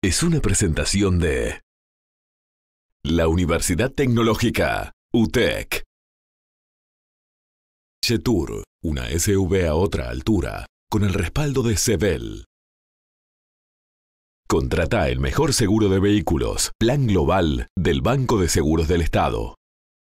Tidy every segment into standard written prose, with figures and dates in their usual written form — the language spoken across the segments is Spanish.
es una presentación de la Universidad Tecnológica UTEC. Chetour, una SUV a otra altura, con el respaldo de Sebel. Contrata el mejor seguro de vehículos, Plan Global del Banco de Seguros del Estado.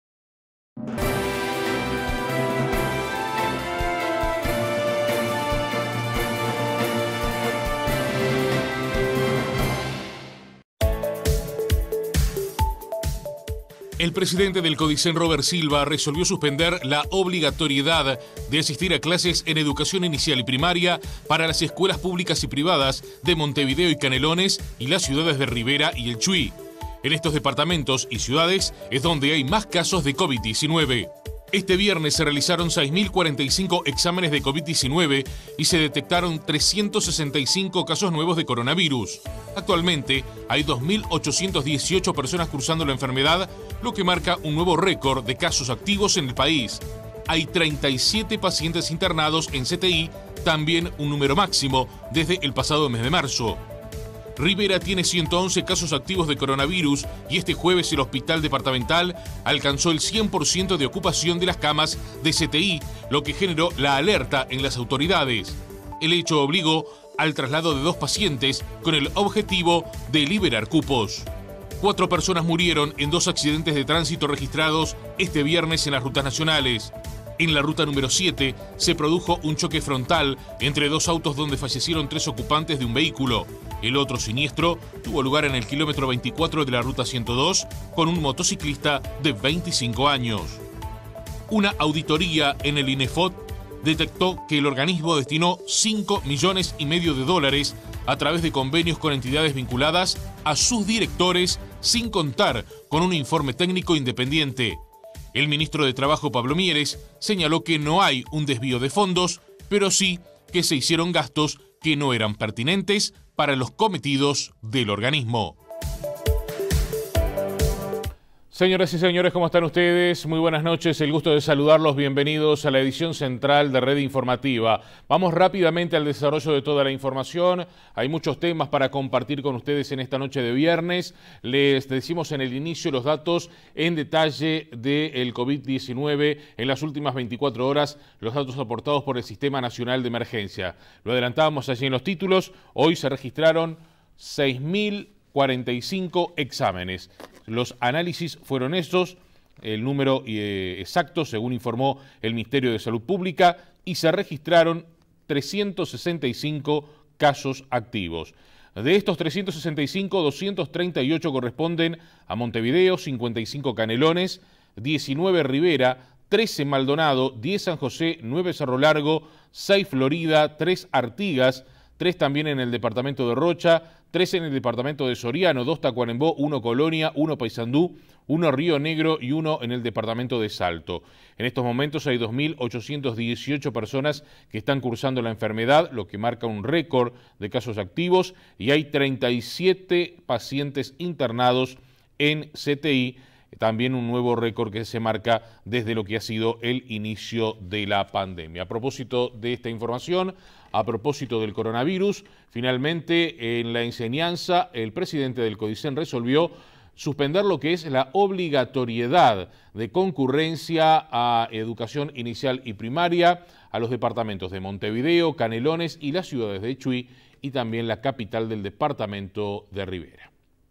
El presidente del CODICEN, Robert Silva, resolvió suspender la obligatoriedad de asistir a clases en educación inicial y primaria para las escuelas públicas y privadas de Montevideo y Canelones y las ciudades de Rivera y El Chuy. En estos departamentos y ciudades es donde hay más casos de COVID-19. Este viernes se realizaron 6.045 exámenes de COVID-19 y se detectaron 365 casos nuevos de coronavirus. Actualmente hay 2.818 personas cursando la enfermedad, lo que marca un nuevo récord de casos activos en el país. Hay 37 pacientes internados en CTI, también un número máximo desde el pasado mes de marzo. Rivera tiene 111 casos activos de coronavirus y este jueves el hospital departamental alcanzó el 100% de ocupación de las camas de CTI, lo que generó la alerta en las autoridades. El hecho obligó al traslado de 2 pacientes con el objetivo de liberar cupos. 4 personas murieron en 2 accidentes de tránsito registrados este viernes en las rutas nacionales. En la ruta número 7 se produjo un choque frontal entre 2 autos donde fallecieron 3 ocupantes de un vehículo. El otro siniestro tuvo lugar en el kilómetro 24 de la ruta 102 con un motociclista de 25 años. Una auditoría en el INEFOT detectó que el organismo destinó $5,5 millones a través de convenios con entidades vinculadas a sus directores sin contar con un informe técnico independiente. El ministro de Trabajo, Pablo Mieres, señaló que no hay un desvío de fondos, pero sí que se hicieron gastos que no eran pertinentes para los cometidos del organismo. Señoras y señores, ¿cómo están ustedes? Muy buenas noches, el gusto de saludarlos, bienvenidos a la edición central de Red Informativa. Vamos rápidamente al desarrollo de toda la información, hay muchos temas para compartir con ustedes en esta noche de viernes. Les decimos en el inicio los datos en detalle del COVID-19 en las últimas 24 horas, los datos aportados por el Sistema Nacional de Emergencia. Lo adelantábamos allí en los títulos, hoy se registraron 6.045 exámenes. Los análisis fueron estos, el número exacto según informó el Ministerio de Salud Pública, y se registraron 365 casos activos. De estos 365, 238 corresponden a Montevideo, 55 Canelones, 19 Rivera, 13 Maldonado, 10 San José, 9 Cerro Largo, 6 Florida, 3 Artigas, 3 también en el departamento de Rocha, 3 en el departamento de Soriano, 2 Tacuarembó, 1 Colonia, 1 Paysandú, 1 Río Negro y 1 en el departamento de Salto. En estos momentos hay 2.818 personas que están cursando la enfermedad, lo que marca un récord de casos activos, y hay 37 pacientes internados en CTI, también un nuevo récord que se marca desde lo que ha sido el inicio de la pandemia. A propósito de esta información, a propósito del coronavirus, finalmente en la enseñanza el presidente del CODICEN resolvió suspender lo que es la obligatoriedad de concurrencia a educación inicial y primaria a los departamentos de Montevideo, Canelones y las ciudades de Chuy y también la capital del departamento de Rivera.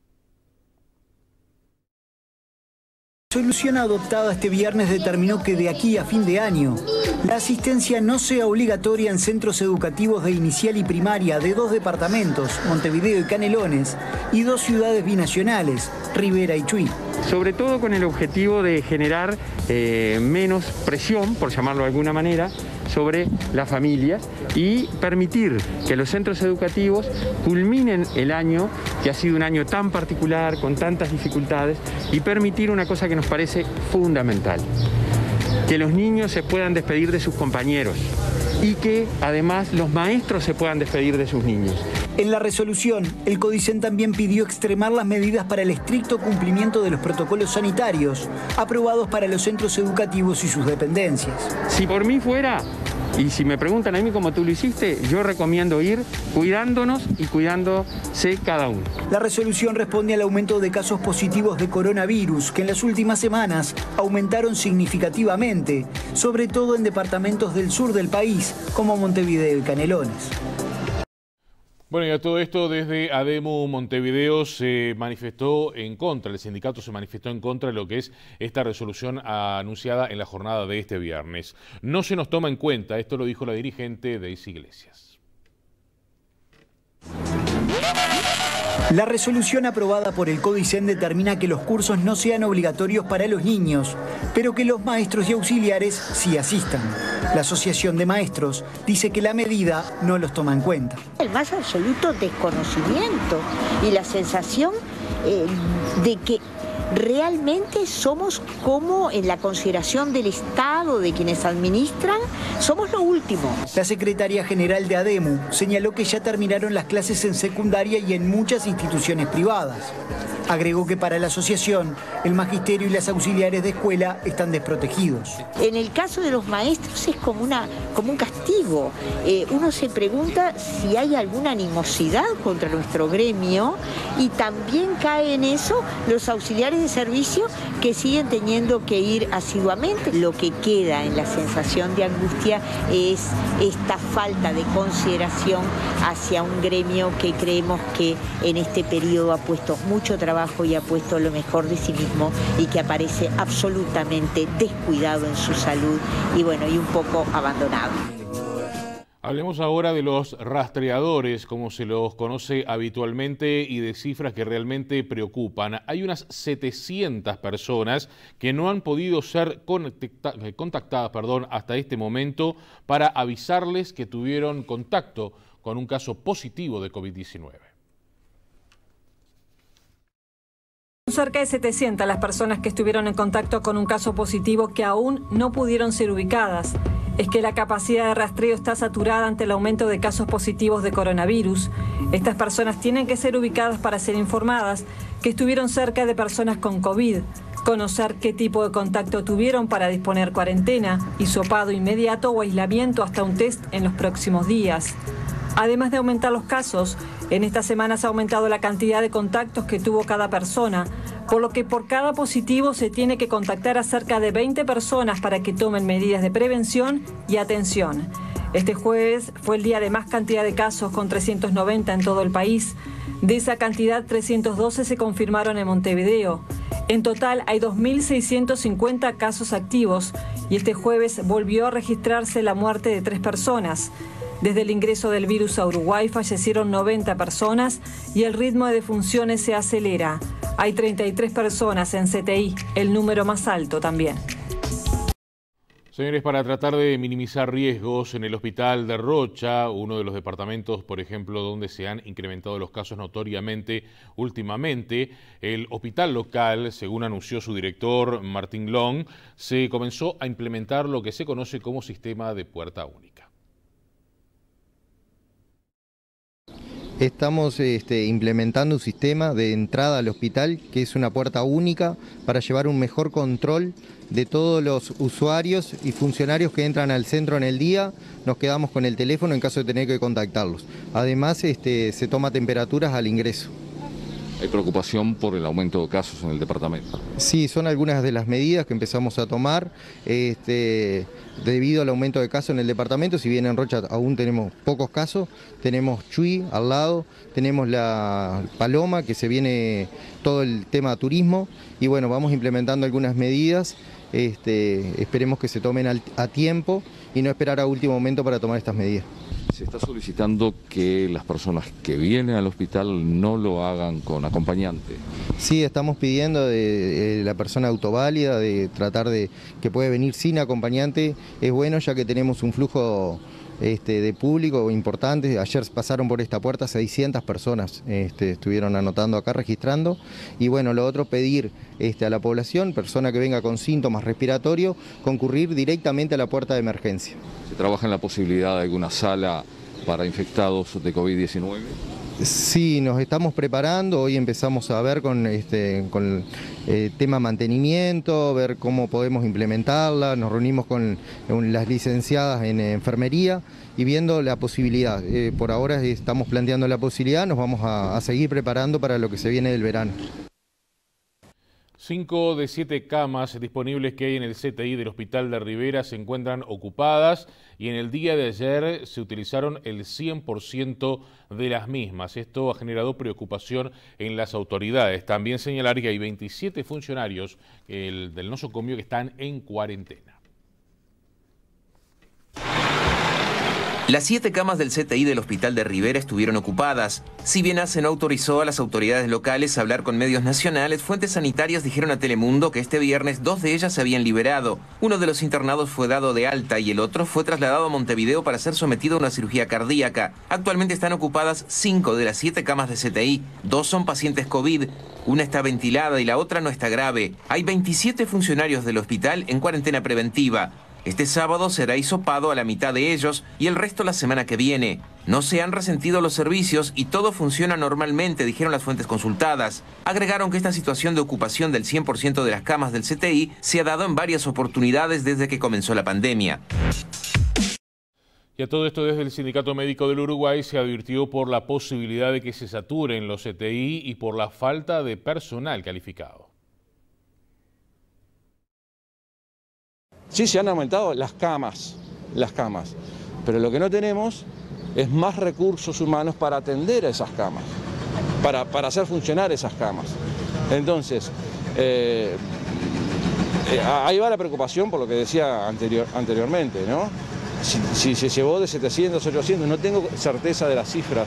La solución adoptada este viernes determinó que de aquí a fin de año, la asistencia no sea obligatoria en centros educativos de inicial y primaria de 2 departamentos, Montevideo y Canelones, y 2 ciudades binacionales, Rivera y Chuy. Sobre todo con el objetivo de generar menos presión, por llamarlo de alguna manera, sobre las familias y permitir que los centros educativos culminen el año, que ha sido un año tan particular, con tantas dificultades, y permitir una cosa que nos parece fundamental: que los niños se puedan despedir de sus compañeros y que además los maestros se puedan despedir de sus niños. En la resolución, el CODICEN también pidió extremar las medidas para el estricto cumplimiento de los protocolos sanitarios aprobados para los centros educativos y sus dependencias. Si por mí fuera, Y si me preguntan a mí cómo tú lo hiciste, yo recomiendo ir cuidándonos y cuidándose cada uno. La resolución responde al aumento de casos positivos de coronavirus, que en las últimas semanas aumentaron significativamente, sobre todo en departamentos del sur del país, como Montevideo y Canelones. Bueno, y a todo esto, desde ADEMU Montevideo se manifestó en contra, el sindicato se manifestó en contra de lo que es esta resolución anunciada en la jornada de este viernes. No se nos toma en cuenta, esto lo dijo la dirigente Daisy Iglesias. La resolución aprobada por el Codicen determina que los cursos no sean obligatorios para los niños, pero que los maestros y auxiliares sí asistan. La Asociación de Maestros dice que la medida no los toma en cuenta. El más absoluto desconocimiento y la sensación de que realmente somos como en la consideración del Estado, de quienes administran, somos lo último. La secretaria general de ADEMU señaló que ya terminaron las clases en secundaria y en muchas instituciones privadas. Agregó que para la asociación, el magisterio y las auxiliares de escuela están desprotegidos. En el caso de los maestros es como un castigo. Uno se pregunta si hay alguna animosidad contra nuestro gremio y también cae en eso los auxiliares de servicio que siguen teniendo que ir asiduamente. Lo que queda en la sensación de angustia es esta falta de consideración hacia un gremio que creemos que en este periodo ha puesto mucho trabajo y ha puesto lo mejor de sí mismo y que aparece absolutamente descuidado en su salud y bueno, y un poco abandonado. Hablemos ahora de los rastreadores, como se los conoce habitualmente, y de cifras que realmente preocupan. Hay unas 700 personas que no han podido ser contactadas hasta este momento para avisarles que tuvieron contacto con un caso positivo de COVID-19. Cerca de 700 las personas que estuvieron en contacto con un caso positivo que aún no pudieron ser ubicadas. Es que la capacidad de rastreo está saturada ante el aumento de casos positivos de coronavirus. Estas personas tienen que ser ubicadas para ser informadas que estuvieron cerca de personas con COVID, conocer qué tipo de contacto tuvieron para disponer cuarentena, hisopado inmediato o aislamiento hasta un test en los próximos días. Además de aumentar los casos, en estas semanas ha aumentado la cantidad de contactos que tuvo cada persona, por lo que por cada positivo se tiene que contactar a cerca de 20 personas para que tomen medidas de prevención y atención. Este jueves fue el día de más cantidad de casos, con 390 en todo el país. De esa cantidad, 312 se confirmaron en Montevideo. En total hay 2.650 casos activos y este jueves volvió a registrarse la muerte de 3 personas. Desde el ingreso del virus a Uruguay fallecieron 90 personas y el ritmo de defunciones se acelera. Hay 33 personas en CTI, el número más alto también. Señores, para tratar de minimizar riesgos, en el hospital de Rocha, uno de los departamentos, por ejemplo, donde se han incrementado los casos notoriamente últimamente, el hospital local, según anunció su director Martín Long, se comenzó a implementar lo que se conoce como sistema de puerta única. Estamos implementando un sistema de entrada al hospital que es una puerta única para llevar un mejor control de todos los usuarios y funcionarios que entran al centro en el día. Nos quedamos con el teléfono en caso de tener que contactarlos. Además se toma temperaturas al ingreso. ¿Hay preocupación por el aumento de casos en el departamento? Sí, son algunas de las medidas que empezamos a tomar debido al aumento de casos en el departamento. Si bien en Rocha aún tenemos pocos casos, tenemos Chuy al lado, tenemos la Paloma, que se viene todo el tema de turismo, y bueno, vamos implementando algunas medidas. Esperemos que se tomen a tiempo y no esperar a último momento para tomar estas medidas. Se está solicitando que las personas que vienen al hospital no lo hagan con acompañante. Sí, estamos pidiendo de la persona autoválida, de tratar de que puede venir sin acompañante. Es bueno, ya que tenemos un flujo de público importante. Ayer pasaron por esta puerta 600 personas, estuvieron anotando acá, registrando. Y bueno, lo otro, pedir a la población, persona que venga con síntomas respiratorios, concurrir directamente a la puerta de emergencia. ¿Se trabaja en la posibilidad de alguna sala para infectados de COVID-19? Sí, nos estamos preparando, hoy empezamos a ver con tema mantenimiento, ver cómo podemos implementarla, nos reunimos con las licenciadas en enfermería y viendo la posibilidad. Por ahora estamos planteando la posibilidad, nos vamos a seguir preparando para lo que se viene del verano. 5 de 7 camas disponibles que hay en el CTI del Hospital de Rivera se encuentran ocupadas y en el día de ayer se utilizaron el 100% de las mismas. Esto ha generado preocupación en las autoridades. También señalar que hay 27 funcionarios del nosocomio que están en cuarentena. Las 7 camas del CTI del Hospital de Rivera estuvieron ocupadas. Si bien ACE no autorizó a las autoridades locales a hablar con medios nacionales, fuentes sanitarias dijeron a Telemundo que este viernes 2 de ellas se habían liberado. Uno de los internados fue dado de alta y el otro fue trasladado a Montevideo para ser sometido a una cirugía cardíaca. Actualmente están ocupadas 5 de las 7 camas de CTI. 2 son pacientes COVID, una está ventilada y la otra no está grave. Hay 27 funcionarios del hospital en cuarentena preventiva. Este sábado será hisopado a la mitad de ellos y el resto la semana que viene. No se han resentido los servicios y todo funciona normalmente, dijeron las fuentes consultadas. Agregaron que esta situación de ocupación del 100% de las camas del CTI se ha dado en varias oportunidades desde que comenzó la pandemia. Y a todo esto, desde el Sindicato Médico del Uruguay se advirtió por la posibilidad de que se saturen los CTI y por la falta de personal calificado. Sí, se han aumentado las camas, pero lo que no tenemos es más recursos humanos para atender a esas camas, para hacer funcionar esas camas. Entonces, ahí va la preocupación por lo que decía anteriormente, ¿no? Si se llevó de 700, 800, no tengo certeza de las cifras,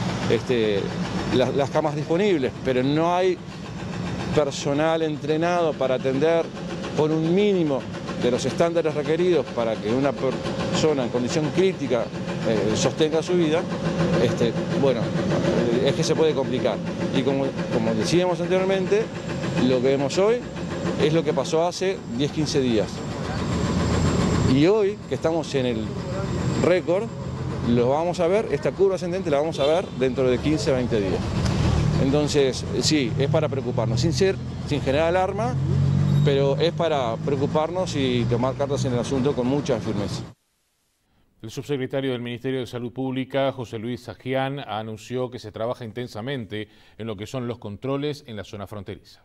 las camas disponibles, pero no hay personal entrenado para atender por un mínimo de los estándares requeridos para que una persona en condición crítica sostenga su vida, bueno, es que se puede complicar. Y como decíamos anteriormente, lo que vemos hoy es lo que pasó hace 10, 15 días. Y hoy, que estamos en el récord, lo vamos a ver, esta curva ascendente la vamos a ver dentro de 15, 20 días. Entonces, sí, es para preocuparnos, sin generar alarma, pero es para preocuparnos y tomar cartas en el asunto con mucha firmeza. El subsecretario del Ministerio de Salud Pública, José Luis Sajian, anunció que se trabaja intensamente en lo que son los controles en la zona fronteriza.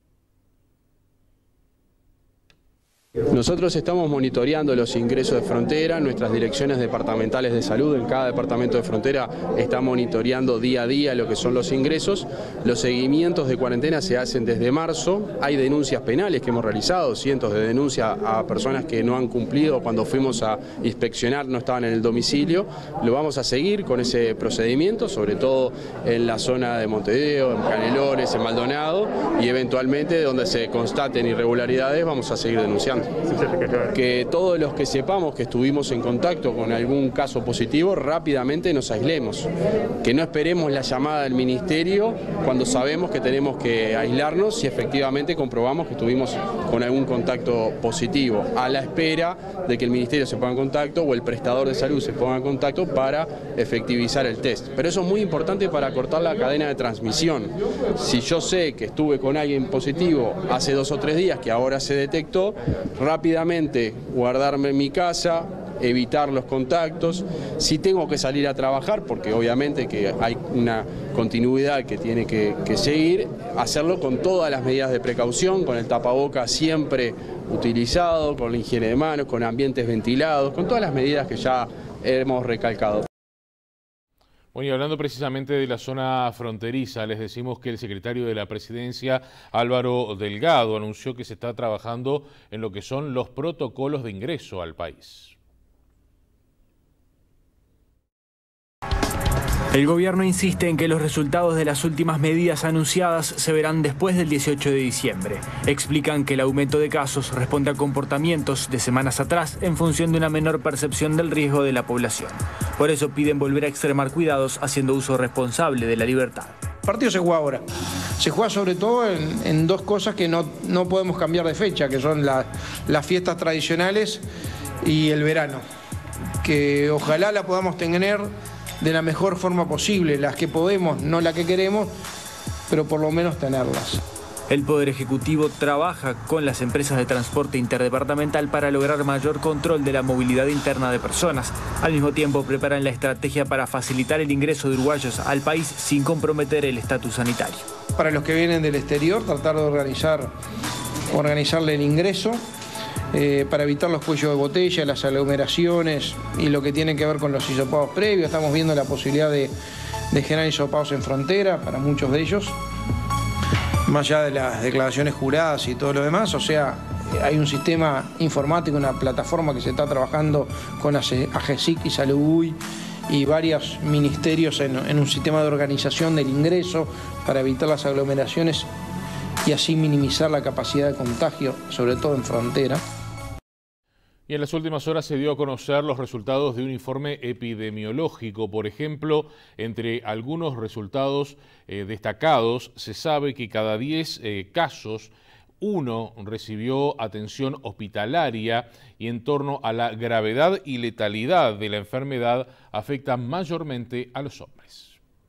Nosotros estamos monitoreando los ingresos de frontera, nuestras direcciones departamentales de salud en cada departamento de frontera está monitoreando día a día lo que son los ingresos. Los seguimientos de cuarentena se hacen desde marzo, hay denuncias penales que hemos realizado, cientos de denuncias a personas que no han cumplido cuando fuimos a inspeccionar, no estaban en el domicilio. Lo vamos a seguir con ese procedimiento, sobre todo en la zona de Montevideo, en Canelones, en Maldonado y eventualmente donde se constaten irregularidades vamos a seguir denunciando. Que todos los que sepamos que estuvimos en contacto con algún caso positivo rápidamente nos aislemos, que no esperemos la llamada del ministerio cuando sabemos que tenemos que aislarnos si efectivamente comprobamos que estuvimos con algún contacto positivo, a la espera de que el ministerio se ponga en contacto o el prestador de salud se ponga en contacto para efectivizar el test. Pero eso es muy importante para cortar la cadena de transmisión. Si yo sé que estuve con alguien positivo hace 2 o 3 días que ahora se detectó, rápidamente guardarme en mi casa, evitar los contactos. Si tengo que salir a trabajar, porque obviamente que hay una continuidad que tiene que seguir, hacerlo con todas las medidas de precaución, con el tapaboca siempre utilizado, con la higiene de manos, con ambientes ventilados, con todas las medidas que ya hemos recalcado. Bueno, y hablando precisamente de la zona fronteriza, les decimos que el secretario de la Presidencia, Álvaro Delgado, anunció que se está trabajando en lo que son los protocolos de ingreso al país. El gobierno insiste en que los resultados de las últimas medidas anunciadas se verán después del 18 de diciembre. Explican que el aumento de casos responde a comportamientos de semanas atrás en función de una menor percepción del riesgo de la población. Por eso piden volver a extremar cuidados haciendo uso responsable de la libertad. El partido se juega ahora. Se juega sobre todo en 2 cosas que no podemos cambiar de fecha, que son las fiestas tradicionales y el verano. Que ojalá la podamos tener de la mejor forma posible, las que podemos, no las que queremos, pero por lo menos tenerlas. El Poder Ejecutivo trabaja con las empresas de transporte interdepartamental para lograr mayor control de la movilidad interna de personas. Al mismo tiempo, preparan la estrategia para facilitar el ingreso de uruguayos al país sin comprometer el estatus sanitario. Para los que vienen del exterior, tratar de organizarle el ingreso para evitar los cuellos de botella, las aglomeraciones y lo que tiene que ver con los hisopados previos. Estamos viendo la posibilidad de generar hisopados en frontera para muchos de ellos, más allá de las declaraciones juradas y todo lo demás. O sea, hay un sistema informático, una plataforma que se está trabajando con AGESIC y Salud y varios ministerios en un sistema de organización del ingreso para evitar las aglomeraciones y así minimizar la capacidad de contagio, sobre todo en frontera. Y en las últimas horas se dio a conocer los resultados de un informe epidemiológico. Por ejemplo, entre algunos resultados destacados, se sabe que cada 10 casos, 1 recibió atención hospitalaria, y en torno a la gravedad y letalidad de la enfermedad afecta mayormente a los hombres.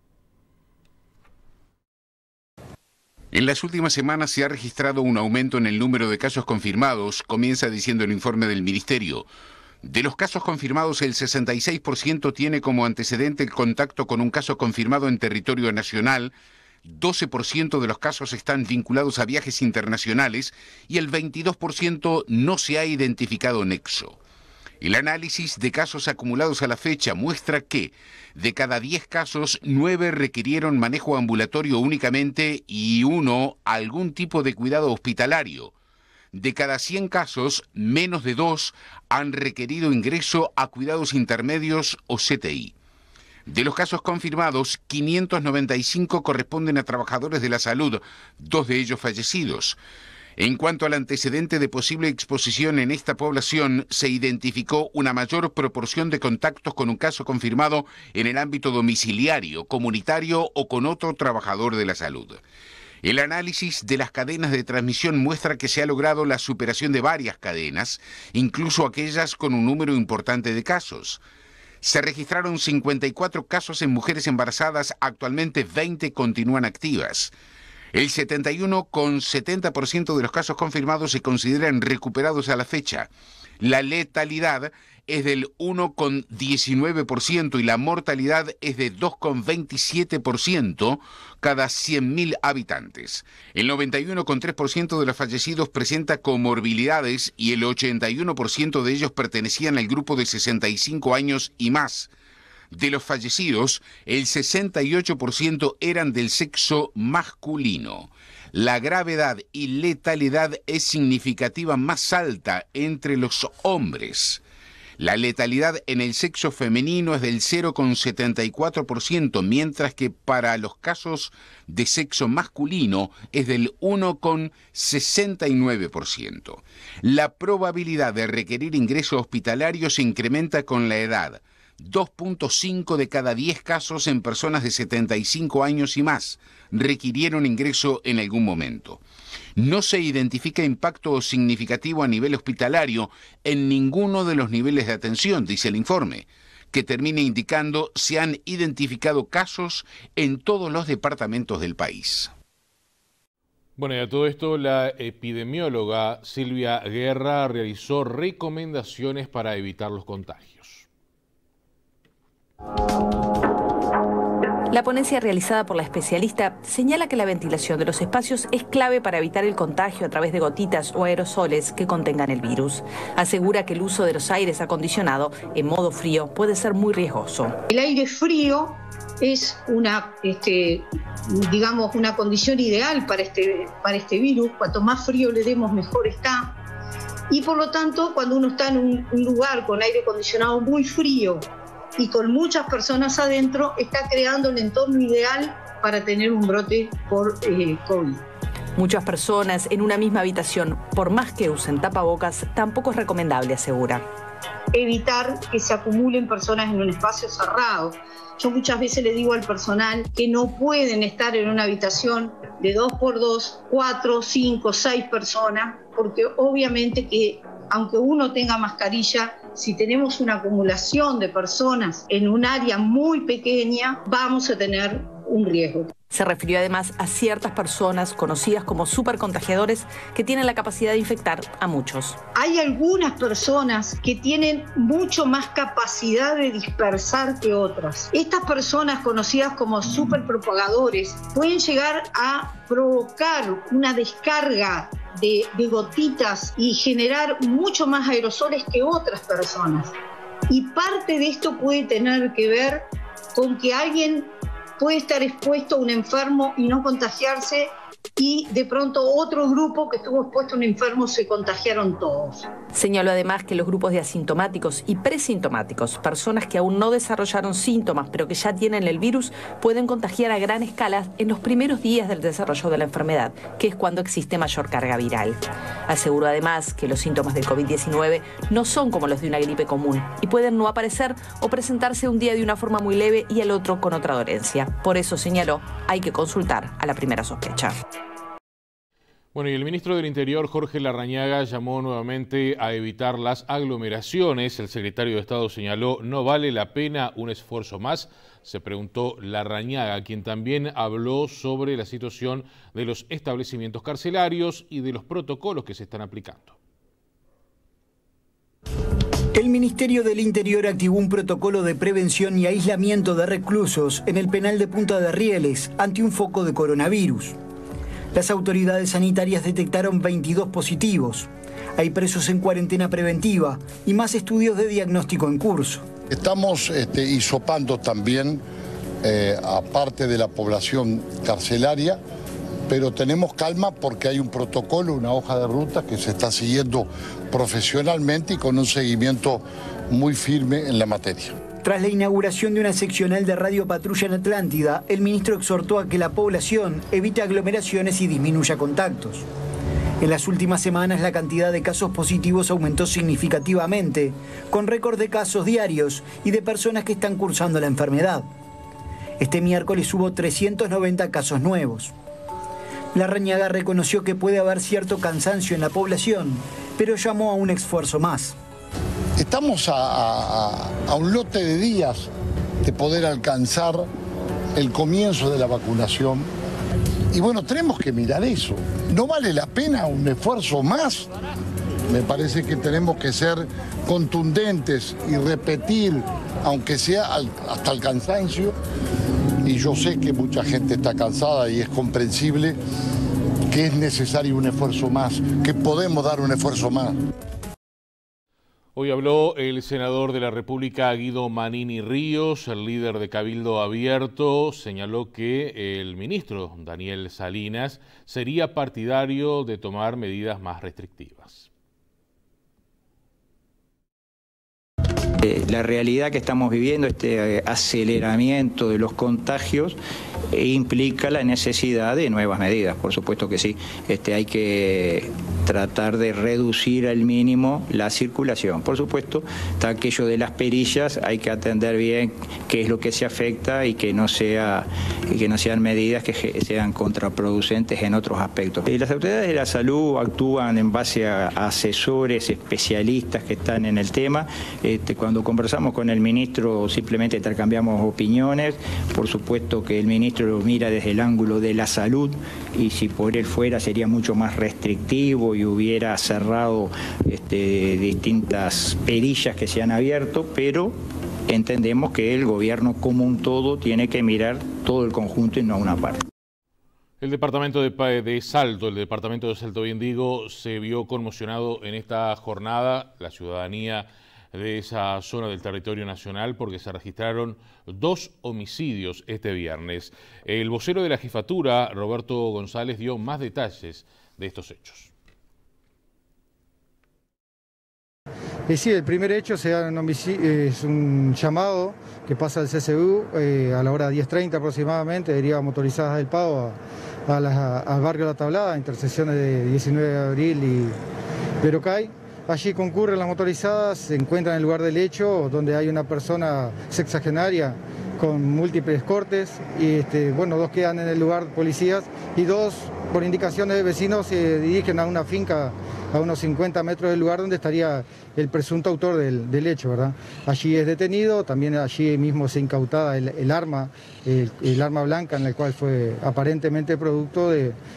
En las últimas semanas se ha registrado un aumento en el número de casos confirmados, comienza diciendo el informe del Ministerio. De los casos confirmados, el 66% tiene como antecedente el contacto con un caso confirmado en territorio nacional, 12% de los casos están vinculados a viajes internacionales y el 22% no se ha identificado nexo. El análisis de casos acumulados a la fecha muestra que de cada 10 casos, 9 requirieron manejo ambulatorio únicamente y 1 algún tipo de cuidado hospitalario. De cada 100 casos, menos de 2 han requerido ingreso a cuidados intermedios o CTI. De los casos confirmados, 595 corresponden a trabajadores de la salud, 2 de ellos fallecidos. En cuanto al antecedente de posible exposición en esta población, se identificó una mayor proporción de contactos con un caso confirmado en el ámbito domiciliario, comunitario o con otro trabajador de la salud. El análisis de las cadenas de transmisión muestra que se ha logrado la superación de varias cadenas, incluso aquellas con un número importante de casos. Se registraron 54 casos en mujeres embarazadas, actualmente 20 continúan activas. El 71,70% de los casos confirmados se consideran recuperados a la fecha. La letalidad es del 1,19% y la mortalidad es de 2,27% cada 100.000 habitantes. El 91,3% de los fallecidos presenta comorbilidades y el 81% de ellos pertenecían al grupo de 65 años y más. De los fallecidos, el 68% eran del sexo masculino. La gravedad y letalidad es significativa más alta entre los hombres. La letalidad en el sexo femenino es del 0,74%, mientras que para los casos de sexo masculino es del 1,69%. La probabilidad de requerir ingreso hospitalario se incrementa con la edad. 2.5 de cada 10 casos en personas de 75 años y más requirieron ingreso en algún momento. No se identifica impacto significativo a nivel hospitalario en ninguno de los niveles de atención, dice el informe, que termina indicando se han identificado casos en todos los departamentos del país. Bueno, y a todo esto, la epidemióloga Silvia Guerra realizó recomendaciones para evitar los contagios. La ponencia realizada por la especialista señala que la ventilación de los espacios es clave para evitar el contagio a través de gotitas o aerosoles que contengan el virus. Asegura que el uso de los aires acondicionados en modo frío puede ser muy riesgoso. El aire frío es una condición ideal para este virus. Cuanto más frío le demos, mejor está. Y por lo tanto, cuando uno está en un lugar con aire acondicionado muy frío y con muchas personas adentro, está creando el entorno ideal para tener un brote por COVID. Muchas personas en una misma habitación, por más que usen tapabocas, tampoco es recomendable, asegura. Evitar que se acumulen personas en un espacio cerrado. Yo muchas veces le digo al personal que no pueden estar en una habitación de 2x2, 4, 5, 6 personas, porque obviamente que aunque uno tenga mascarilla, si tenemos una acumulación de personas en un área muy pequeña, vamos a tener un riesgo. Se refirió además a ciertas personas conocidas como supercontagiadores que tienen la capacidad de infectar a muchos. Hay algunas personas que tienen mucho más capacidad de dispersar que otras. Estas personas conocidas como superpropagadores pueden llegar a provocar una descarga de gotitas y generar mucho más aerosoles que otras personas. Y parte de esto puede tener que ver con que alguien puede estar expuesto a un enfermo y no contagiarse, y de pronto otro grupo que estuvo expuesto a un enfermo se contagiaron todos. Señaló además que los grupos de asintomáticos y presintomáticos, personas que aún no desarrollaron síntomas pero que ya tienen el virus, pueden contagiar a gran escala en los primeros días del desarrollo de la enfermedad, que es cuando existe mayor carga viral. Aseguró además que los síntomas del COVID-19 no son como los de una gripe común y pueden no aparecer o presentarse un día de una forma muy leve y al otro con otra dolencia. Por eso, señaló, hay que consultar a la primera sospecha. Bueno, y el ministro del Interior, Jorge Larrañaga, llamó nuevamente a evitar las aglomeraciones. El secretario de Estado señaló, no vale la pena un esfuerzo más. Se preguntó Larrañaga, quien también habló sobre la situación de los establecimientos carcelarios y de los protocolos que se están aplicando. El Ministerio del Interior activó un protocolo de prevención y aislamiento de reclusos en el penal de Punta de Rieles ante un foco de coronavirus. Las autoridades sanitarias detectaron 22 positivos. Hay presos en cuarentena preventiva y más estudios de diagnóstico en curso. Estamos hisopando también a parte de la población carcelaria, pero tenemos calma porque hay un protocolo, una hoja de ruta que se está siguiendo profesionalmente y con un seguimiento muy firme en la materia. Tras la inauguración de una seccional de Radio Patrulla en Atlántida, el ministro exhortó a que la población evite aglomeraciones y disminuya contactos. En las últimas semanas la cantidad de casos positivos aumentó significativamente, con récord de casos diarios y de personas que están cursando la enfermedad. Este miércoles hubo 390 casos nuevos. Larrañaga reconoció que puede haber cierto cansancio en la población, pero llamó a un esfuerzo más. Estamos a un lote de días de poder alcanzar el comienzo de la vacunación. Y bueno, tenemos que mirar eso. ¿No vale la pena un esfuerzo más? Me parece que tenemos que ser contundentes y repetir, aunque sea hasta el cansancio. Y yo sé que mucha gente está cansada y es comprensible que es necesario un esfuerzo más, que podemos dar un esfuerzo más. Hoy habló el senador de la República, Guido Manini Ríos, el líder de Cabildo Abierto, señaló que el ministro Daniel Salinas sería partidario de tomar medidas más restrictivas. La realidad que estamos viviendo, este aceleramiento de los contagios, implica la necesidad de nuevas medidas, por supuesto que sí. Hay que tratar de reducir al mínimo la circulación. Por supuesto, está aquello de las perillas, hay que atender bien qué es lo que se afecta y que no sean medidas que sean contraproducentes en otros aspectos. Las autoridades de la salud actúan en base a asesores, especialistas que están en el tema. Cuando conversamos con el ministro simplemente intercambiamos opiniones. Por supuesto que el ministro lo mira desde el ángulo de la salud y si por él fuera sería mucho más restrictivo y hubiera cerrado distintas perillas que se han abierto, pero entendemos que el gobierno como un todo tiene que mirar todo el conjunto y no una parte. El departamento de Salto, el departamento de Salto, bien digo, se vio conmocionado en esta jornada, la ciudadanía de esa zona del territorio nacional, porque se registraron 2 homicidios este viernes. El vocero de la jefatura, Roberto González, dio más detalles de estos hechos. Sí, el primer hecho es un llamado que pasa al CCU a la hora 10:30 aproximadamente, deriva motorizadas del Pavo al barrio La Tablada, intersecciones de 19 de abril y Verocay. Allí concurren las motorizadas, se encuentran en el lugar del hecho, donde hay una persona sexagenaria con múltiples cortes, y 2 quedan en el lugar policías y 2, por indicaciones de vecinos, se dirigen a una finca a unos 50 metros del lugar donde estaría el presunto autor del hecho, ¿verdad? Allí es detenido, también allí mismo se incautada el arma blanca en la cual fue aparentemente producto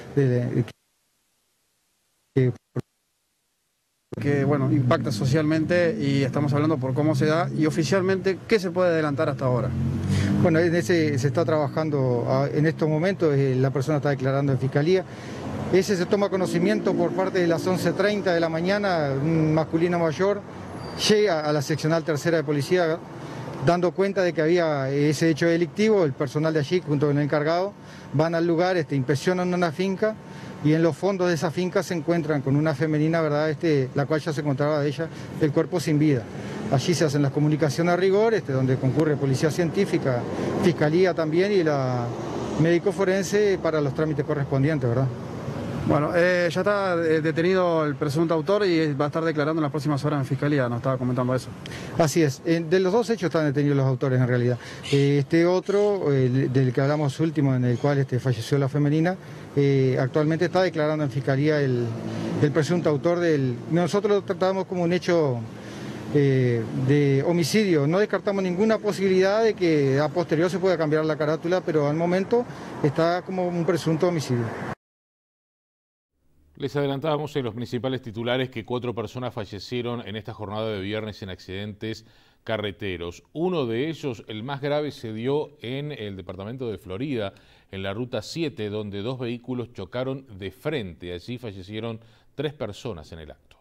que bueno, impacta socialmente, y estamos hablando por cómo se da, y oficialmente, ¿qué se puede adelantar hasta ahora? Bueno, se está trabajando en estos momentos, la persona está declarando en fiscalía. Ese se toma conocimiento por parte de las 11:30 de la mañana, un masculino mayor llega a la seccional tercera de policía dando cuenta de que había ese hecho delictivo. El personal de allí, junto con el encargado, van al lugar, inspeccionan una finca, y en los fondos de esa finca se encuentran con una femenina, ¿verdad? La cual ya se encontraba de ella el cuerpo sin vida. Allí se hacen las comunicaciones a rigor, donde concurre policía científica, fiscalía también, y la médico forense para los trámites correspondientes, ¿verdad? Bueno, ya está detenido el presunto autor y va a estar declarando en las próximas horas en fiscalía, nos estaba comentando eso. Así es, de los dos hechos están detenidos los autores en realidad. Este otro, del que hablamos último, en el cual falleció la femenina, actualmente está declarando en fiscalía el presunto autor del... Nosotros lo tratamos como un hecho de homicidio, no descartamos ninguna posibilidad de que a posterior se pueda cambiar la carátula, pero al momento está como un presunto homicidio. Les adelantábamos en los principales titulares que 4 personas fallecieron en esta jornada de viernes en accidentes carreteros. Uno de ellos, el más grave, se dio en el departamento de Florida, en la ruta 7, donde 2 vehículos chocaron de frente. Allí fallecieron 3 personas en el acto.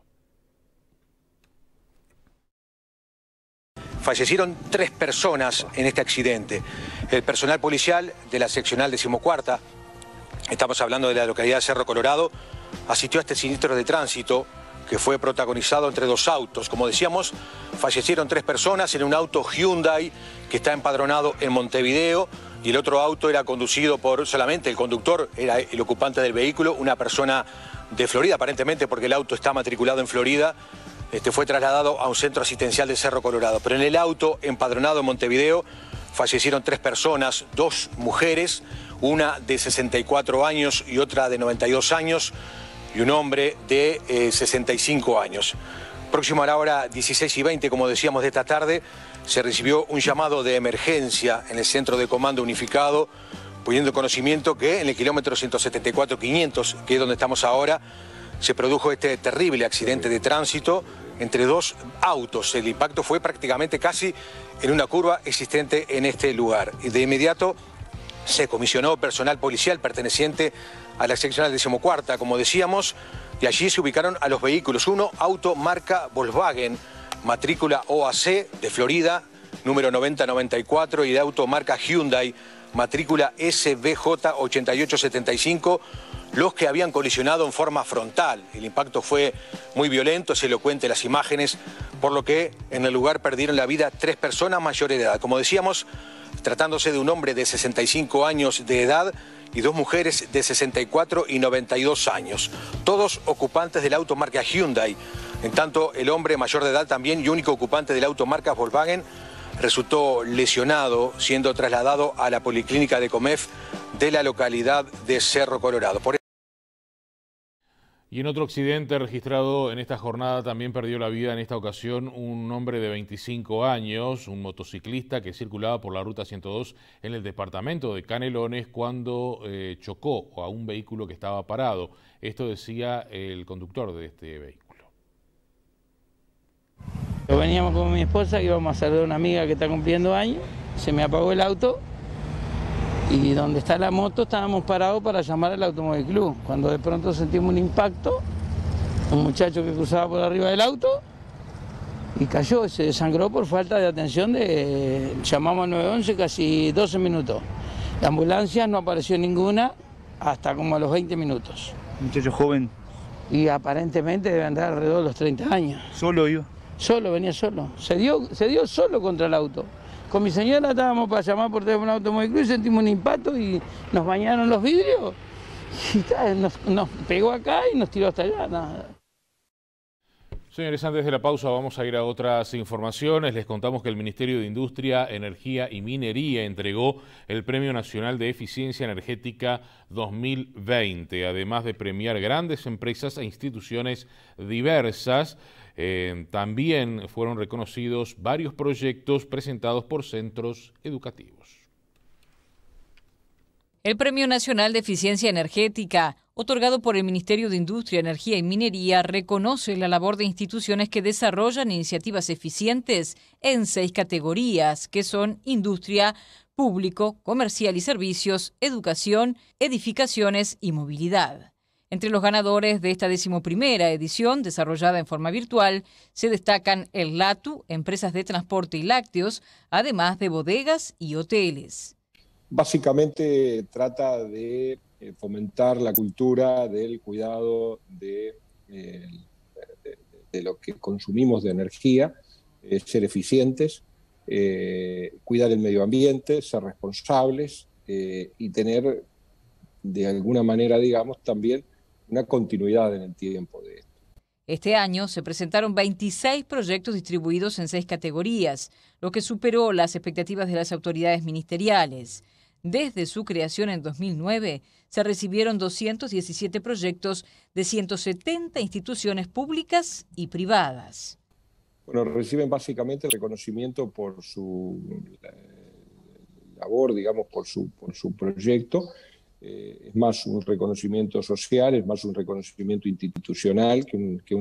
Fallecieron 3 personas en este accidente. El personal policial de la seccional 14ª, estamos hablando de la localidad de Cerro Colorado, asistió a este siniestro de tránsito que fue protagonizado entre 2 autos. Como decíamos, fallecieron 3 personas en un auto Hyundai que está empadronado en Montevideo, y el otro auto era conducido por solamente el conductor, era el ocupante del vehículo, una persona de Florida, aparentemente porque el auto está matriculado en Florida. Fue trasladado a un centro asistencial de Cerro Colorado. Pero en el auto empadronado en Montevideo fallecieron 3 personas, 2 mujeres, una de 64 años y otra de 92 años, y un hombre de 65 años. Próximo a la hora 16:20, como decíamos, de esta tarde, se recibió un llamado de emergencia en el Centro de Comando Unificado, poniendo conocimiento que en el kilómetro 174-500, que es donde estamos ahora, se produjo este terrible accidente de tránsito entre 2 autos. El impacto fue prácticamente casi en una curva existente en este lugar. Y de inmediato se comisionó personal policial perteneciente a la seccional 14ª, como decíamos, y allí se ubicaron a los vehículos. Uno, auto marca Volkswagen, matrícula OAC de Florida, número 9094, y de auto marca Hyundai, matrícula SBJ 8875, los que habían colisionado en forma frontal. El impacto fue muy violento, es elocuente las imágenes, por lo que en el lugar perdieron la vida 3 personas mayores de edad. Como decíamos, tratándose de un hombre de 65 años de edad y 2 mujeres de 64 y 92 años, todos ocupantes del auto marca Hyundai. En tanto, el hombre mayor de edad también y único ocupante del auto marca Volkswagen resultó lesionado, siendo trasladado a la policlínica de Comef de la localidad de Cerro Colorado. Y en otro accidente registrado en esta jornada también perdió la vida en esta ocasión un hombre de 25 años, un motociclista que circulaba por la ruta 102 en el departamento de Canelones cuando chocó a un vehículo que estaba parado. Esto decía el conductor de este vehículo. Veníamos con mi esposa, que íbamos a saludar a una amiga que está cumpliendo años, se me apagó el auto. Y donde está la moto estábamos parados para llamar al Automóvil Club. Cuando de pronto sentimos un impacto, un muchacho que cruzaba por arriba del auto y cayó, se desangró por falta de atención. Llamamos al 911 casi 12 minutos. La ambulancia no apareció ninguna hasta como a los 20 minutos. Muchacho joven. Y aparentemente debe andar alrededor de los 30 años. ¿Solo iba? Solo, venía solo. Se dio solo contra el auto. Con mi señora estábamos para llamar por teléfono a Automóvil Club, sentimos un impacto y nos bañaron los vidrios y nos pegó acá y nos tiró hasta allá. Nada. Señores, antes de la pausa vamos a ir a otras informaciones. Les contamos que el Ministerio de Industria, Energía y Minería entregó el Premio Nacional de Eficiencia Energética 2020, además de premiar grandes empresas e instituciones diversas. También fueron reconocidos varios proyectos presentados por centros educativos. El Premio Nacional de Eficiencia Energética, otorgado por el Ministerio de Industria, Energía y Minería, reconoce la labor de instituciones que desarrollan iniciativas eficientes en 6 categorías, que son industria, público, comercial y servicios, educación, edificaciones y movilidad. Entre los ganadores de esta 11ª edición, desarrollada en forma virtual, se destacan el LATU, empresas de transporte y lácteos, además de bodegas y hoteles. Básicamente trata de fomentar la cultura del cuidado de lo que consumimos de energía, ser eficientes, cuidar el medio ambiente, ser responsables y tener de alguna manera, digamos, también una continuidad en el tiempo de esto. Este año se presentaron 26 proyectos distribuidos en 6 categorías, lo que superó las expectativas de las autoridades ministeriales. Desde su creación en 2009, se recibieron 217 proyectos de 170 instituciones públicas y privadas. Bueno, reciben básicamente el reconocimiento por su labor, digamos, por su proyecto. Es más un reconocimiento social, es más un reconocimiento institucional que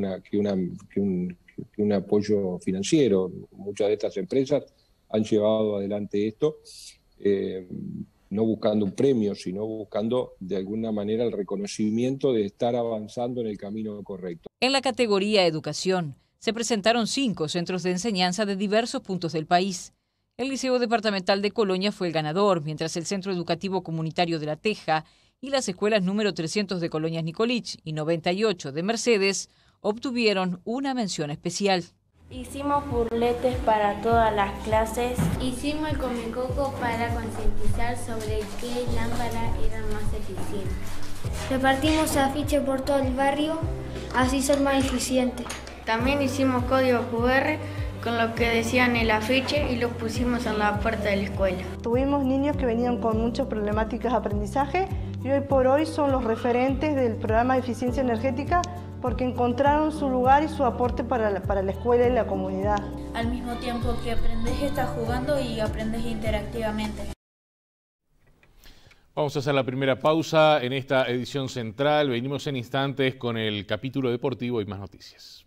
un apoyo financiero. Muchas de estas empresas han llevado adelante esto. No buscando un premio, sino buscando de alguna manera el reconocimiento de estar avanzando en el camino correcto. En la categoría Educación se presentaron 5 centros de enseñanza de diversos puntos del país. El Liceo Departamental de Colonia fue el ganador, mientras el Centro Educativo Comunitario de La Teja y las escuelas número 300 de Colonias Nicolich y 98 de Mercedes obtuvieron una mención especial. Hicimos burletes para todas las clases. Hicimos el Comecoco para concientizar sobre qué lámparas eran más eficientes. Repartimos afiches por todo el barrio, así son más eficientes. También hicimos códigos QR con lo que decían el afiche y los pusimos en la puerta de la escuela. Tuvimos niños que venían con muchas problemáticas de aprendizaje y hoy por hoy son los referentes del programa de eficiencia energética porque encontraron su lugar y su aporte para la escuela y la comunidad. Al mismo tiempo que aprendes, estás jugando y aprendes interactivamente. Vamos a hacer la primera pausa en esta edición central. Venimos en instantes con el capítulo deportivo y más noticias.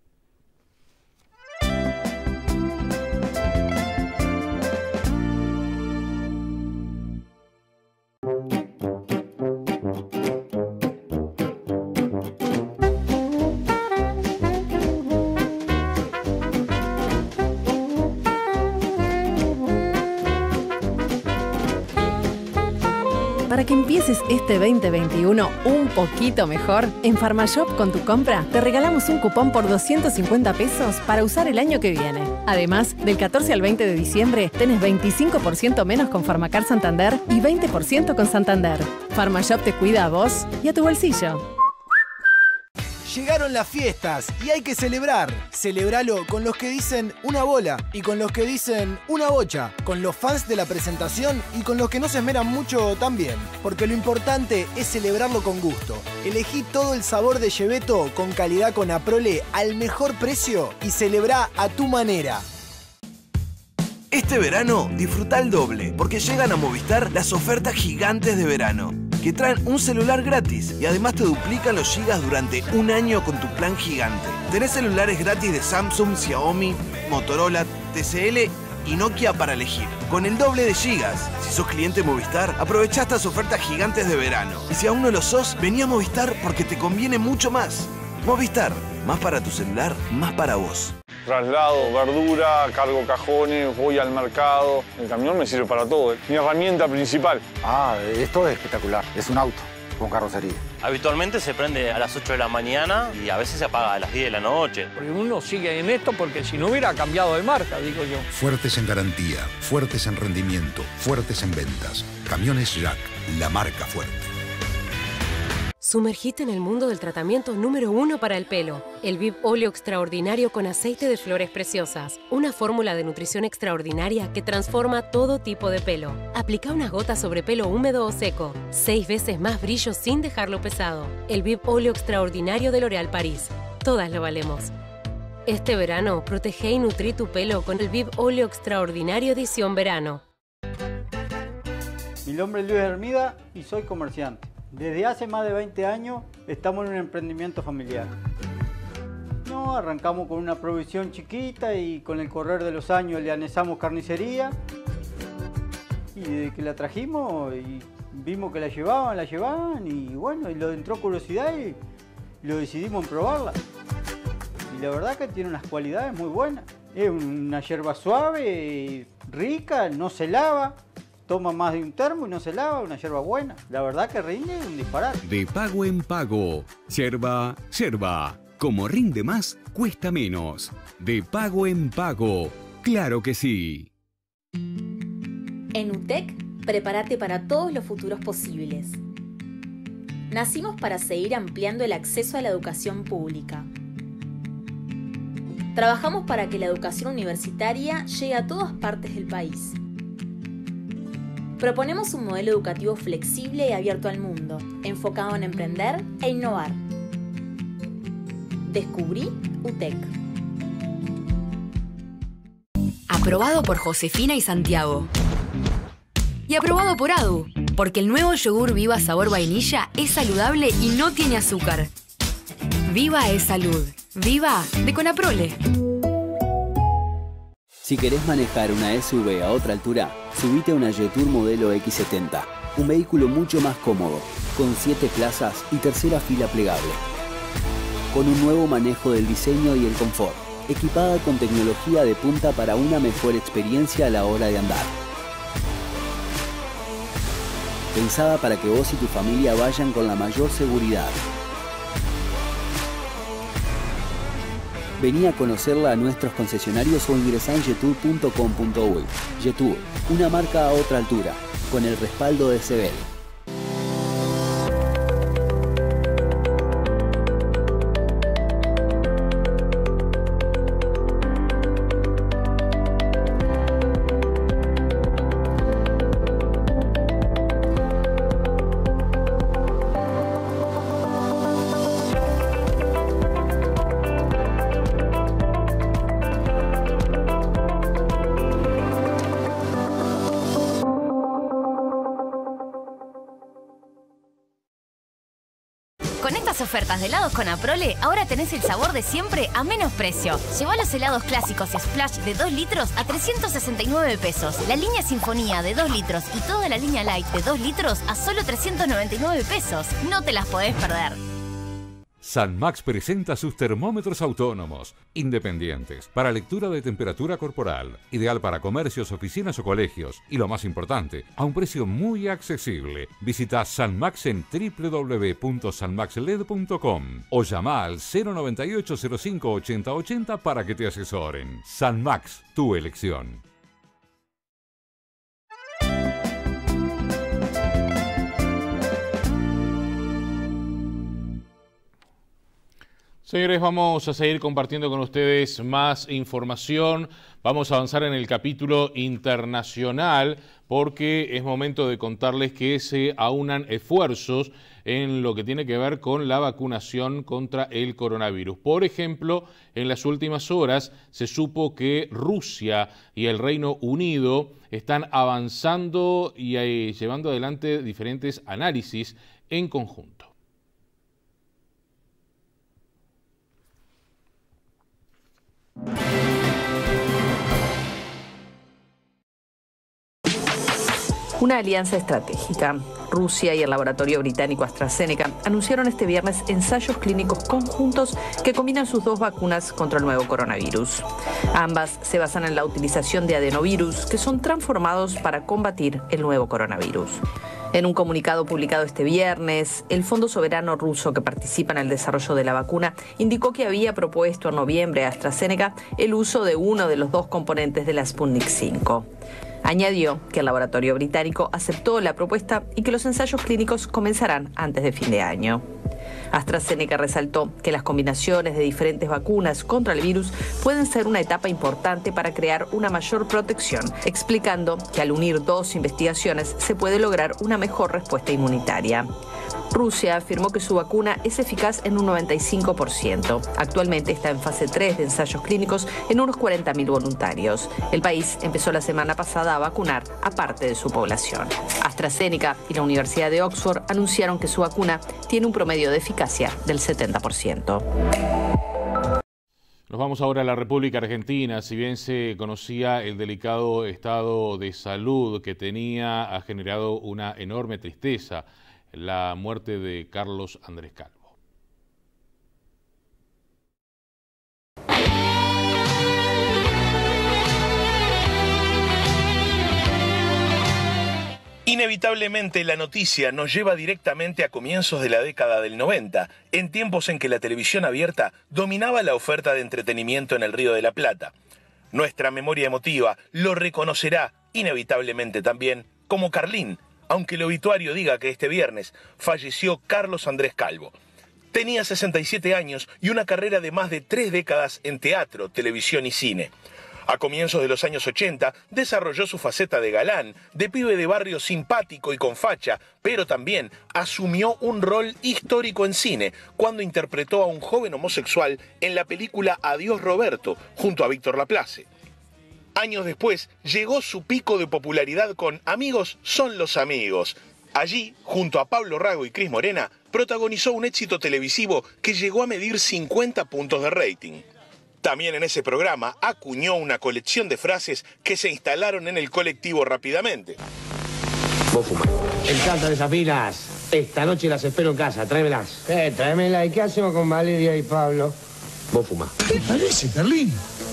Para que empieces este 2021 un poquito mejor, en Farmashop con tu compra te regalamos un cupón por 250 pesos para usar el año que viene. Además, del 14 al 20 de diciembre tenés 25% menos con Farmacar Santander y 20% con Santander. Farmashop te cuida a vos y a tu bolsillo. Llegaron las fiestas y hay que celebrar. Celebralo con los que dicen una bola y con los que dicen una bocha, con los fans de la presentación y con los que no se esmeran mucho también. Porque lo importante es celebrarlo con gusto. Elegí todo el sabor de Cheveto con calidad con Aprole al mejor precio y celebrá a tu manera. Este verano disfruta el doble, porque llegan a Movistar las ofertas gigantes de verano, que traen un celular gratis y además te duplican los gigas durante un año con tu plan gigante. Tenés celulares gratis de Samsung, Xiaomi, Motorola, TCL y Nokia para elegir, con el doble de gigas. Si sos cliente Movistar, aprovechá estas ofertas gigantes de verano. Y si aún no lo sos, vení a Movistar porque te conviene mucho más. Movistar, más para tu celular, más para vos. Traslado, verdura, cargo cajones, voy al mercado. El camión me sirve para todo, mi herramienta principal. Esto es espectacular, es un auto con carrocería. Habitualmente se prende a las 8 de la mañana y a veces se apaga a las 10 de la noche. Porque uno sigue en esto porque si no hubiera cambiado de marca, digo yo. Fuertes en garantía, fuertes en rendimiento, fuertes en ventas. Camiones Jack, la marca fuerte. Sumergite en el mundo del tratamiento número 1 para el pelo. El VIP Óleo Extraordinario con aceite de flores preciosas. Una fórmula de nutrición extraordinaria que transforma todo tipo de pelo. Aplica unas gotas sobre pelo húmedo o seco. 6 veces más brillo sin dejarlo pesado. El VIP Óleo Extraordinario de L'Oréal París. Todas lo valemos. Este verano, protege y nutrí tu pelo con el VIP Óleo Extraordinario Edición Verano. Mi nombre es Luis Hermida y soy comerciante. Desde hace más de 20 años estamos en un emprendimiento familiar. No, arrancamos con una provisión chiquita y con el correr de los años le anexamos carnicería. Y desde que la trajimos y vimos que la llevaban y bueno, y lo entró curiosidad y lo decidimos en probarla. Y la verdad que tiene unas cualidades muy buenas. Es una yerba suave, rica, no se lava. Toma más de un termo y no se lava, una yerba buena. La verdad que rinde un disparate. De pago en pago. Yerba. Como rinde más, cuesta menos. De pago en pago. Claro que sí. En UTEC, prepárate para todos los futuros posibles. Nacimos para seguir ampliando el acceso a la educación pública. Trabajamos para que la educación universitaria llegue a todas partes del país. Proponemos un modelo educativo flexible y abierto al mundo, enfocado en emprender e innovar. Descubrí UTEC. Aprobado por Josefina y Santiago. Y aprobado por Adu, porque el nuevo yogur Viva sabor vainilla es saludable y no tiene azúcar. Viva es salud. Viva de Conaprole. Si querés manejar una SUV a otra altura, subite a una Jetour modelo X70. Un vehículo mucho más cómodo, con 7 plazas y tercera fila plegable. Con un nuevo manejo del diseño y el confort, equipada con tecnología de punta para una mejor experiencia a la hora de andar. Pensada para que vos y tu familia vayan con la mayor seguridad. Vení a conocerla a nuestros concesionarios o ingresá en jetour.com.uy. Jetour, una marca a otra altura, con el respaldo de Sebel. Ofertas de helados Conaprole, ahora tenés el sabor de siempre a menos precio. Lleva los helados clásicos Splash de 2 litros a 369 pesos. La línea Sinfonía de 2 litros y toda la línea Light de 2 litros a solo 399 pesos. No te las podés perder. Sanmax presenta sus termómetros autónomos, independientes, para lectura de temperatura corporal, ideal para comercios, oficinas o colegios, y lo más importante, a un precio muy accesible. Visita Sanmax en www.sanmaxled.com o llama al 098 05 80 80 para que te asesoren. Sanmax, tu elección. Señores, vamos a seguir compartiendo con ustedes más información. Vamos a avanzar en el capítulo internacional porque es momento de contarles que se aunan esfuerzos en lo que tiene que ver con la vacunación contra el coronavirus. Por ejemplo, en las últimas horas se supo que Rusia y el Reino Unido están avanzando y llevando adelante diferentes análisis en conjunto. Una alianza estratégica. Rusia y el laboratorio británico AstraZeneca anunciaron este viernes ensayos clínicos conjuntos que combinan sus dos vacunas contra el nuevo coronavirus. Ambas se basan en la utilización de adenovirus que son transformados para combatir el nuevo coronavirus. En un comunicado publicado este viernes, el Fondo Soberano Ruso que participa en el desarrollo de la vacuna indicó que había propuesto en noviembre a AstraZeneca el uso de uno de los dos componentes de la Sputnik 5. Añadió que el laboratorio británico aceptó la propuesta y que los ensayos clínicos comenzarán antes de fin de año. AstraZeneca resaltó que las combinaciones de diferentes vacunas contra el virus pueden ser una etapa importante para crear una mayor protección, explicando que al unir dos investigaciones se puede lograr una mejor respuesta inmunitaria. Rusia afirmó que su vacuna es eficaz en un 95%. Actualmente está en fase 3 de ensayos clínicos en unos 40.000 voluntarios. El país empezó la semana pasada a vacunar a parte de su población. AstraZeneca y la Universidad de Oxford anunciaron que su vacuna tiene un promedio de eficacia del 70%. Nos vamos ahora a la República Argentina. Si bien se conocía el delicado estado de salud que tenía, ha generado una enorme tristeza la muerte de Carlos Andrés Calvo. Inevitablemente la noticia nos lleva directamente a comienzos de la década del 90, en tiempos en que la televisión abierta dominaba la oferta de entretenimiento en el Río de la Plata. Nuestra memoria emotiva lo reconocerá inevitablemente también como Carlín, aunque el obituario diga que este viernes falleció Carlos Andrés Calvo. Tenía 67 años y una carrera de más de 3 décadas en teatro, televisión y cine. A comienzos de los años 80 desarrolló su faceta de galán, de pibe de barrio simpático y con facha, pero también asumió un rol histórico en cine cuando interpretó a un joven homosexual en la película Adiós Roberto, junto a Víctor Laplace. Años después llegó su pico de popularidad con Amigos son los amigos. Allí, junto a Pablo Rago y Cris Morena, protagonizó un éxito televisivo que llegó a medir 50 puntos de rating. También en ese programa acuñó una colección de frases que se instalaron en el colectivo rápidamente. Vos fumás. Encantan esas pilas. Esta noche las espero en casa, tráemelas. Tráemelas. ¿Y qué hacemos con Valeria y Pablo? Vos fumás. ¿Qué parece, Carlín?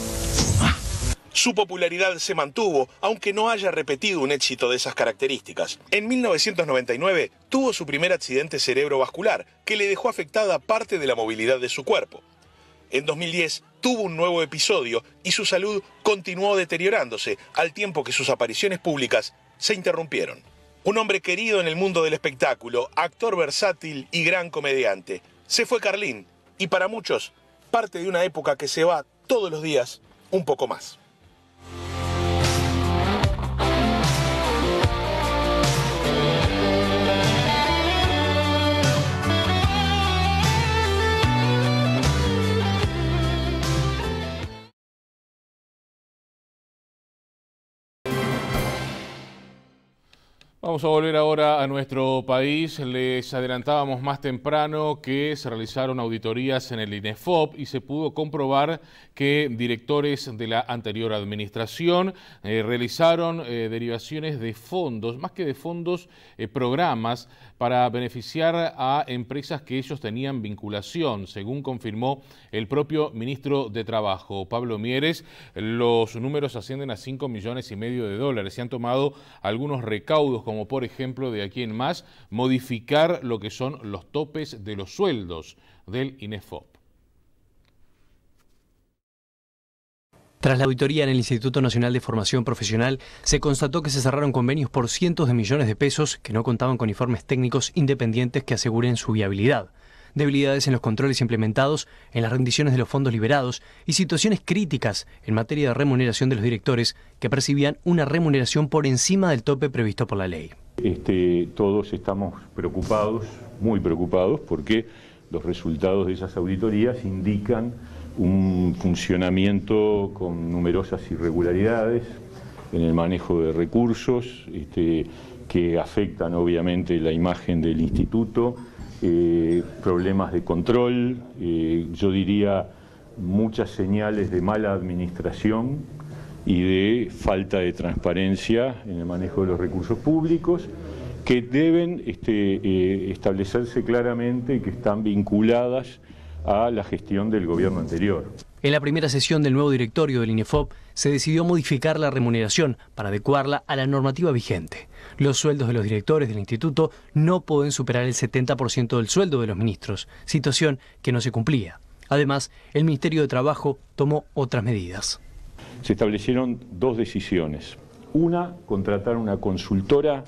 Su popularidad se mantuvo, aunque no haya repetido un éxito de esas características. En 1999 tuvo su primer accidente cerebrovascular, que le dejó afectada parte de la movilidad de su cuerpo. En 2010 tuvo un nuevo episodio y su salud continuó deteriorándose, al tiempo que sus apariciones públicas se interrumpieron. Un hombre querido en el mundo del espectáculo, actor versátil y gran comediante. Se fue Carlín, y para muchos, parte de una época que se va todos los días un poco más. Vamos a volver ahora a nuestro país. Les adelantábamos más temprano que se realizaron auditorías en el INEFOP y se pudo comprobar que directores de la anterior administración realizaron derivaciones de fondos, más que de fondos, programas para beneficiar a empresas que ellos tenían vinculación. Según confirmó el propio ministro de Trabajo, Pablo Mieres, los números ascienden a 5,5 millones de dólares. Se han tomado algunos recaudos, como por ejemplo, de aquí en más, modificar lo que son los topes de los sueldos del INEFOP. Tras la auditoría en el Instituto Nacional de Formación Profesional, se constató que se cerraron convenios por cientos de millones de pesos que no contaban con informes técnicos independientes que aseguren su viabilidad, debilidades en los controles implementados, en las rendiciones de los fondos liberados y situaciones críticas en materia de remuneración de los directores que percibían una remuneración por encima del tope previsto por la ley. Todos estamos preocupados, muy preocupados, porque los resultados de esas auditorías indican un funcionamiento con numerosas irregularidades en el manejo de recursos que afectan obviamente la imagen del instituto, problemas de control, yo diría muchas señales de mala administración y de falta de transparencia en el manejo de los recursos públicos, que deben establecerse claramente y que están vinculadas a la gestión del gobierno anterior. En la primera sesión del nuevo directorio del INEFOP se decidió modificar la remuneración para adecuarla a la normativa vigente. Los sueldos de los directores del instituto no pueden superar el 70% del sueldo de los ministros, situación que no se cumplía. Además, el Ministerio de Trabajo tomó otras medidas. Se establecieron dos decisiones. Una, contratar una consultora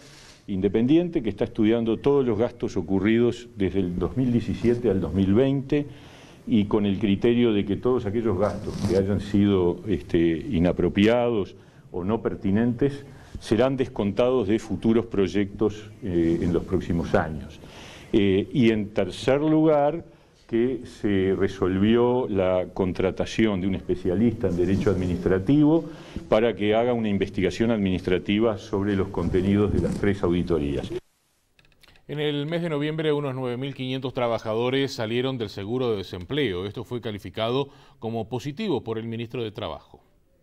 independiente que está estudiando todos los gastos ocurridos desde el 2017 al 2020 y con el criterio de que todos aquellos gastos que hayan sido inapropiados o no pertinentes serán descontados de futuros proyectos en los próximos años. Y en tercer lugar, que se resolvió la contratación de un especialista en Derecho Administrativo para que haga una investigación administrativa sobre los contenidos de las 3 auditorías. En el mes de noviembre, unos 9.500 trabajadores salieron del seguro de desempleo. Esto fue calificado como positivo por el ministro de Trabajo.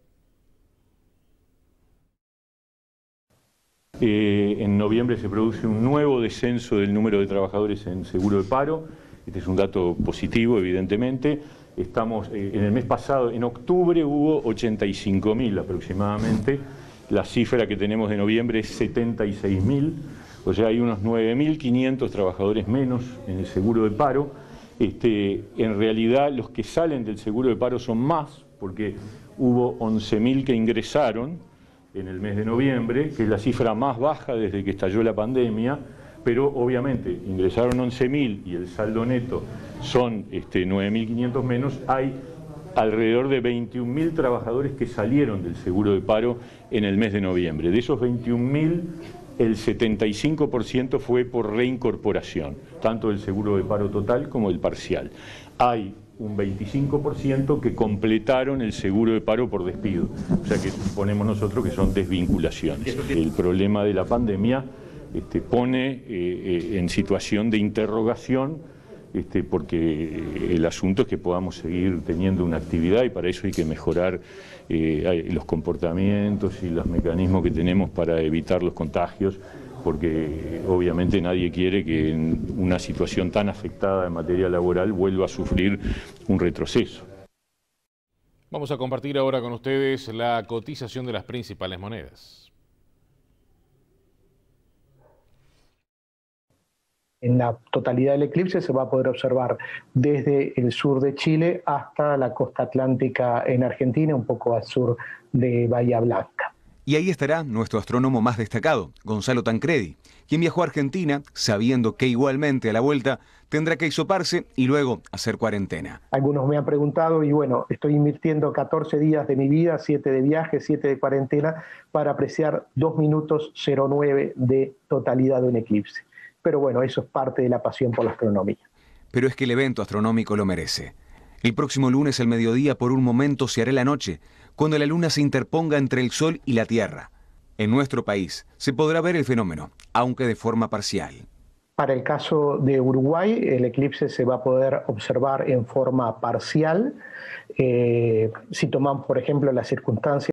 En noviembre se produce un nuevo descenso del número de trabajadores en seguro de paro. Este es un dato positivo, evidentemente. Estamos, en el mes pasado, en octubre, hubo 85.000 aproximadamente. La cifra que tenemos de noviembre es 76.000. O sea, hay unos 9.500 trabajadores menos en el seguro de paro. En realidad, los que salen del seguro de paro son más, porque hubo 11.000 que ingresaron en el mes de noviembre, que es la cifra más baja desde que estalló la pandemia, pero obviamente ingresaron 11.000 y el saldo neto son 9.500 menos. Hay alrededor de 21.000 trabajadores que salieron del seguro de paro en el mes de noviembre. De esos 21.000, el 75% fue por reincorporación, tanto del seguro de paro total como del parcial. Hay un 25% que completaron el seguro de paro por despido, o sea que suponemos nosotros que son desvinculaciones. El problema de la pandemia pone en situación de interrogación, porque el asunto es que podamos seguir teniendo una actividad y para eso hay que mejorar los comportamientos y los mecanismos que tenemos para evitar los contagios, porque obviamente nadie quiere que en una situación tan afectada en materia laboral vuelva a sufrir un retroceso. Vamos a compartir ahora con ustedes la cotización de las principales monedas. En la totalidad del eclipse se va a poder observar desde el sur de Chile hasta la costa atlántica en Argentina, un poco al sur de Bahía Blanca. Y ahí estará nuestro astrónomo más destacado, Gonzalo Tancredi, quien viajó a Argentina sabiendo que igualmente a la vuelta tendrá que hisoparse y luego hacer cuarentena. Algunos me han preguntado y bueno, estoy invirtiendo 14 días de mi vida, 7 de viaje, 7 de cuarentena, para apreciar 2 minutos 09 de totalidad de un eclipse. Pero bueno, eso es parte de la pasión por la astronomía. Pero es que el evento astronómico lo merece. El próximo lunes al mediodía por un momento se hará la noche, cuando la luna se interponga entre el Sol y la Tierra. En nuestro país se podrá ver el fenómeno, aunque de forma parcial. Para el caso de Uruguay, el eclipse se va a poder observar en forma parcial. Si tomamos, por ejemplo, la circunstancia